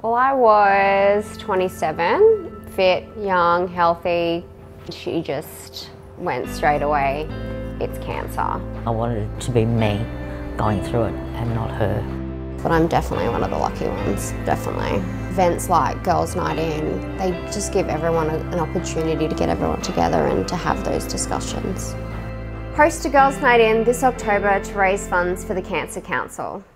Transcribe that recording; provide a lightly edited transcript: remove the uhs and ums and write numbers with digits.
Well, I was 27, fit, young, healthy. She just went straight away, it's cancer. I wanted it to be me going through it and not her. But I'm definitely one of the lucky ones, definitely. Events like Girls' Night In, they just give everyone an opportunity to get everyone together and to have those discussions. Host a Girls' Night In this October to raise funds for the Cancer Council.